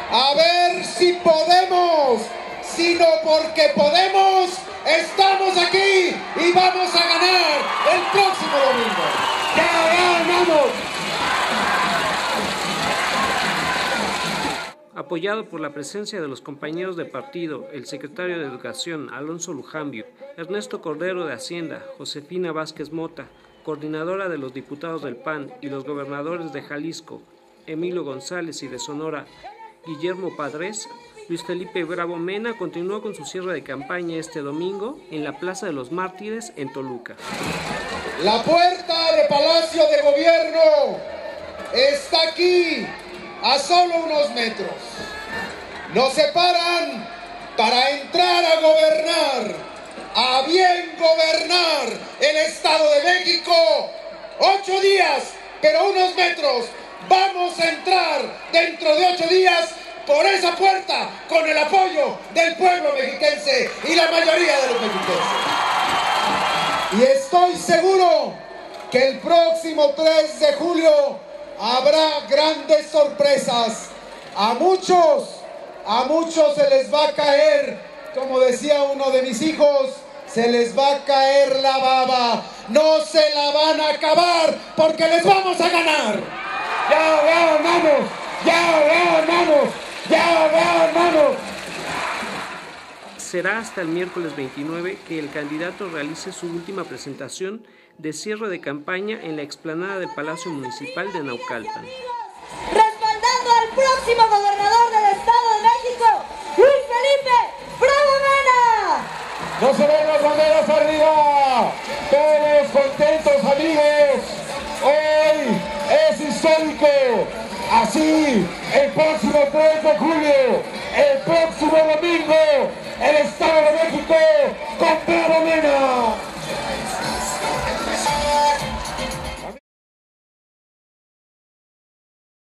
a ver si podemos, sino porque podemos, estamos aquí y vamos a ganar el próximo domingo. ¡Ya ganamos! Apoyado por la presencia de los compañeros de partido, el secretario de Educación, Alonso Lujambio, Ernesto Cordero de Hacienda, Josefina Vázquez Mota, coordinadora de los diputados del PAN y los gobernadores de Jalisco, Emilio González, y de Sonora, Guillermo Padres, Luis Felipe Bravo Mena continuó con su cierre de campaña este domingo en la Plaza de los Mártires en Toluca. La puerta de Palacio de Gobierno está aquí, a solo unos metros. Nos separan para entrar a gobernar, a bien gobernar el Estado de México. 8 días, pero unos metros. Vamos a entrar dentro de 8 días por esa puerta con el apoyo del pueblo mexiquense y la mayoría de los mexiquenses. Y estoy seguro que el próximo 3 de julio habrá grandes sorpresas. A muchos se les va a caer, como decía uno de mis hijos, se les va a caer la baba. No se la van a acabar porque les vamos a ganar. ¡Ya ganamos! ¡Ya ganamos! ¡Ya ganamos! Será hasta el miércoles 29 que el candidato realice su última presentación de cierre de campaña en la explanada del Palacio Municipal de Naucalpan. Respaldando al próximo gobernador del Estado de México, Luis Felipe Bravo Mena. ¡No se ven las banderas arriba! ¡Todos contentos, amigos! Hoy es histórico. Así, el próximo 3 de julio, el